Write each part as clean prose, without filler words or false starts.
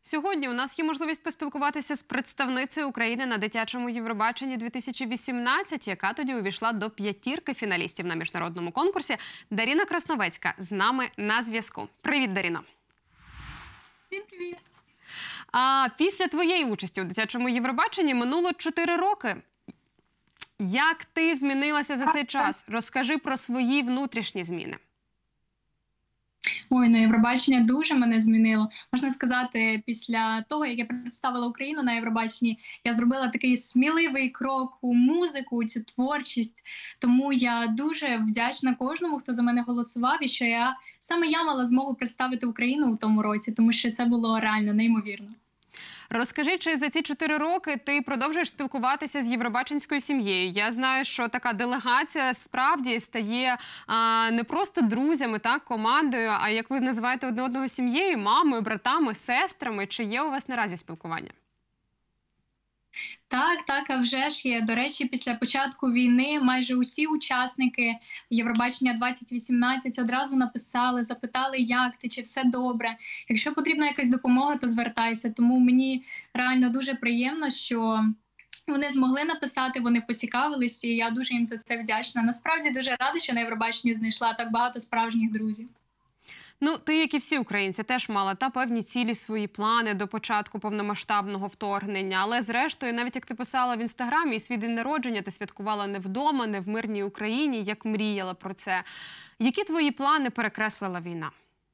Сьогодні у нас є можливість поспілкуватися з представницею України на дитячому Євробаченні 2018, яка тоді увійшла до п'ятірки фіналістів на міжнародному конкурсі. Даріна Красновецька з нами на зв'язку. Привіт, Даріно. Всім привіт. Після твоєї участі у дитячому Євробаченні минуло 4 роки. Як ти змінилася за цей час? Розкажи про свої внутрішні зміни. Ой, Євробачення дуже мене змінило. Можна сказати, після того, як я представила Україну на Євробаченні, я зробила такий сміливий крок у музику, у цю творчість. Тому я дуже вдячна кожному, хто за мене голосував, і що саме я мала змогу представити Україну у тому році, тому що це було реально неймовірно. Розкажи, чи за ці 4 роки ти продовжуєш спілкуватися з євробаченською сім'єю? Я знаю, що така делегація справді стає не просто друзями, командою, а як ви називаєте одне одного сім'єю, мамою, братами, сестрами. Чи є у вас наразі спілкування? Так, а вже ж є. До речі, після початку війни майже усі учасники Євробачення 2018 одразу написали, запитали, як ти, чи все добре. Якщо потрібна якась допомога, то звертайся. Тому мені реально дуже приємно, що вони змогли написати, вони поцікавились, і я дуже їм за це вдячна. Насправді дуже рада, що на Євробаченні знайшла так багато справжніх друзів. Ну, ти, як і всі українці, теж мала певні цілі, свої плани до початку повномасштабного вторгнення. Але зрештою, навіть як ти писала в Інстаграмі, свій день народження ти святкувала не вдома, не в мирній Україні, як мріяла про це. Які твої плани перекреслила війна?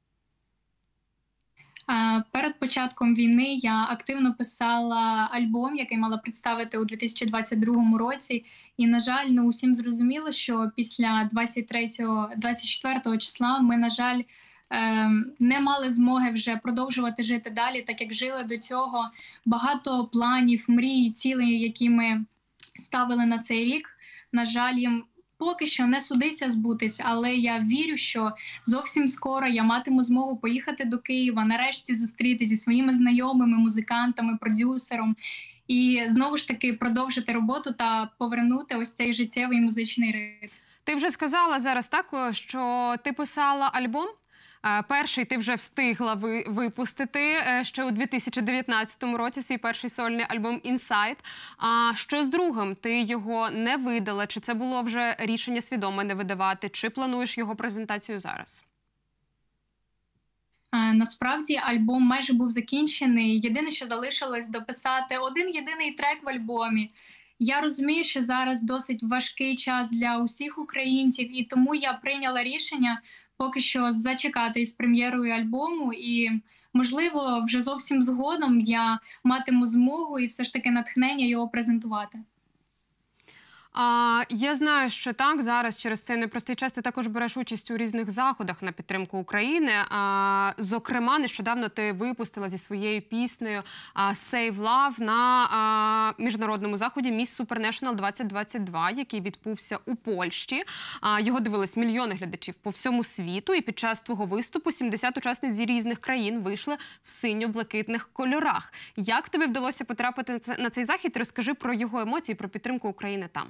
Перед початком війни я активно писала альбом, який мала представити у 2022 році. І, на жаль, усім зрозуміло, що після 24 числа ми, на жаль, не мали змоги вже продовжувати жити далі, так як жили до цього. Багато планів, мрій, цілей, які ми ставили на цей рік, на жаль, їм поки що не судиться збутись, але я вірю, що зовсім скоро я матиму змогу поїхати до Києва, нарешті зустрітися зі своїми знайомими, музикантами, продюсером і знову ж таки продовжити роботу та повернути ось цей життєвий музичний ритм. Ти вже сказала зараз що ти писала альбом? Перший ти вже встигла випустити ще у 2019 році, свій перший сольний альбом «Інсайд». А що з другим? Ти його не видала? Чи це було вже рішення свідоме не видавати? Чи плануєш його презентацію зараз? Насправді альбом майже був закінчений. Єдине, що залишилось дописати один єдиний трек в альбомі. Я розумію, що зараз досить важкий час для усіх українців, і тому я прийняла рішення поки що зачекати із прем'єрою альбому, і, можливо, вже зовсім згодом я матиму змогу і все ж таки натхнення його презентувати. Я знаю, що зараз через цей непростий час ти також береш участь у різних заходах на підтримку України. Зокрема, нещодавно ти випустила зі своєю піснею «Save Love» на міжнародному заході «Miss Supernational 2022», який відбувся у Польщі. Його дивились мільйони глядачів по всьому світу, і під час твого виступу 70 учасниць з різних країн вийшли в синьо-блакитних кольорах. Як тобі вдалося потрапити на цей захід? Розкажи про його емоції, про підтримку України там.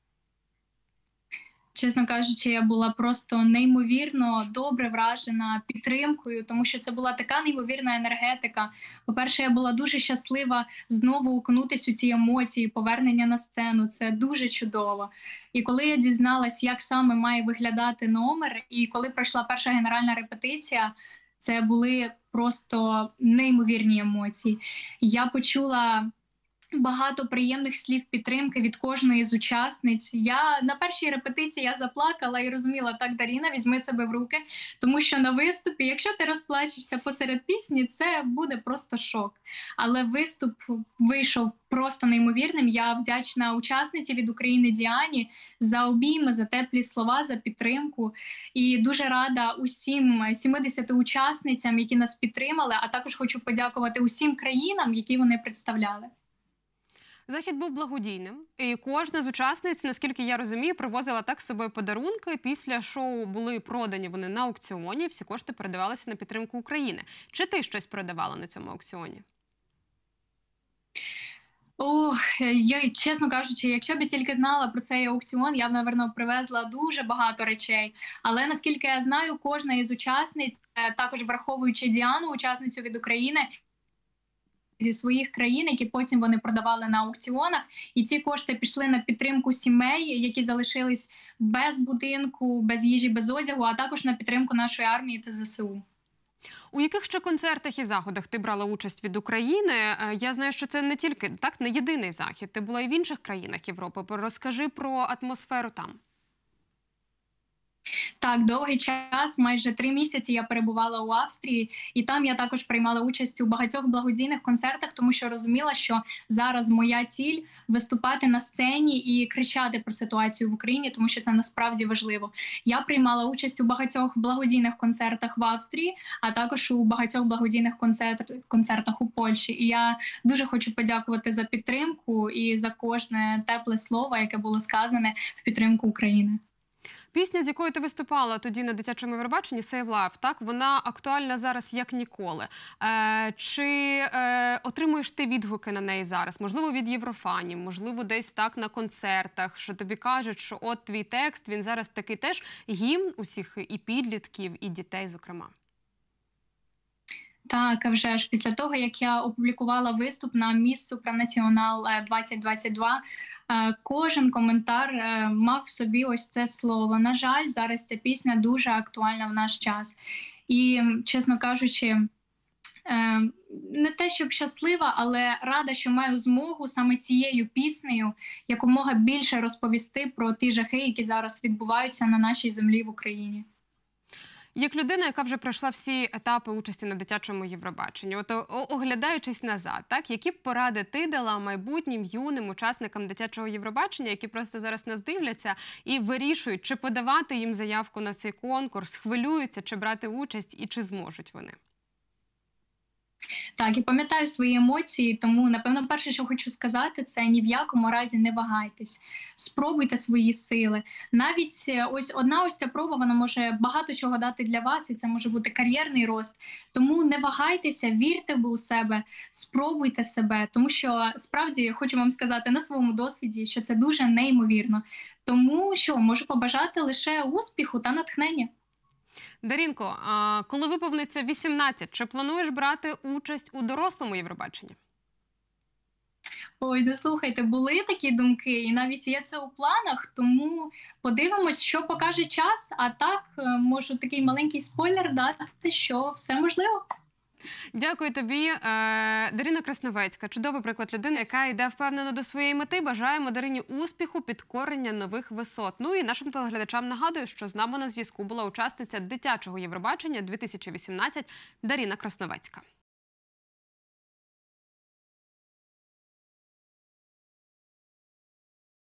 Чесно кажучи, я була просто неймовірно добре вражена підтримкою, тому що це була така неймовірна енергетика. По-перше, я була дуже щаслива знову окунутися у ці емоції, повернення на сцену. Це дуже чудово. І коли я дізналась, як саме має виглядати номер, і коли пройшла перша генеральна репетиція, це були просто неймовірні емоції. Я почула багато приємних слів підтримки від кожної з учасниць. На першій репетиції я заплакала і розуміла, так, Даріна, візьми себе в руки, тому що на виступі, якщо ти розплачешся посеред пісні, це буде просто шок. Але виступ вийшов просто неймовірним. Я вдячна учасниці від України Діані за обійми, за теплі слова, за підтримку. І дуже рада усім 70 учасницям, які нас підтримали, а також хочу подякувати усім країнам, які вони представляли. Захід був благодійним, і кожна з учасниць, наскільки я розумію, привозила з собою подарунки. Після шоу були продані вони на аукціоні, всі кошти передавалися на підтримку України. Чи ти щось продавала на цьому аукціоні? Чесно кажучи, якщо б я тільки знала про цей аукціон, я б, напевно, привезла дуже багато речей. Але, наскільки я знаю, кожна із учасниць, також враховуючи Діану, учасницю від України, зі своїх країн, які потім вони продавали на аукціонах. І ці кошти пішли на підтримку сімей, які залишились без будинку, без їжі, без одягу, а також на підтримку нашої армії та ЗСУ. У яких ще концертах і заходах ти брала участь від України? Я знаю, що це не тільки, так, не єдиний захід. Ти була і в інших країнах Європи. Розкажи про атмосферу там. Так, довгий час, майже 3 місяці я перебувала у Австрії, і там я також приймала участь у багатьох благодійних концертах, тому що розуміла, що зараз моя ціль – виступати на сцені і кричати про ситуацію в Україні, тому що це насправді важливо. Я приймала участь у багатьох благодійних концертах в Австрії, а також у багатьох благодійних концертах у Польщі. І я дуже хочу подякувати за підтримку і за кожне тепле слово, яке було сказане в підтримку України. Пісня, з якою ти виступала тоді на дитячому Євробаченні, «Save Love», так, вона актуальна зараз як ніколи. Чи отримуєш ти відгуки на неї зараз? Можливо, від єврофанів, можливо, десь так на концертах, що тобі кажуть, що от твій текст, він зараз такий теж гімн усіх і підлітків, і дітей, зокрема. Так, а вже ж після того, як я опублікувала виступ на Міс Супранаціонал 2022, кожен коментар мав в собі ось це слово. На жаль, зараз ця пісня дуже актуальна в наш час. І, чесно кажучи, не те, щоб щаслива, але рада, що маю змогу саме цією піснею якомога більше розповісти про ті жахи, які зараз відбуваються на нашій землі в Україні. Як людина, яка вже пройшла всі етапи участі на дитячому Євробаченні, от оглядаючись назад, так, які б поради ти дала майбутнім юним учасникам дитячого Євробачення, які просто зараз нас дивляться і вирішують, чи подавати їм заявку на цей конкурс, хвилюються, чи брати участь і чи зможуть вони? Так, я пам'ятаю свої емоції, тому, напевно, перше, що хочу сказати, це ні в якому разі не вагайтесь. Спробуйте свої сили. Навіть ось ця проба, вона може багато чого дати для вас, і це може бути кар'єрний рост. Тому не вагайтеся, вірте у себе, спробуйте себе. Тому що, справді, хочу вам сказати на своєму досвіді, що це дуже неймовірно. Тому що можу побажати лише успіху та натхнення. Дарінко, коли виповниться 18, чи плануєш брати участь у дорослому Євробаченні? Ой, дослухайте, були такі думки, і навіть є це у планах, тому подивимось, що покаже час, а так можу такий маленький спойлер дати, що все можливо. Дякую тобі, Дарина Красновецька. Чудовий приклад людини, яка йде впевнено до своєї мети. Бажаємо Дарині успіху, підкорення нових висот. Ну і нашим телеглядачам нагадую, що з нами на зв'язку була учасниця дитячого Євробачення 2018 Дарина Красновецька.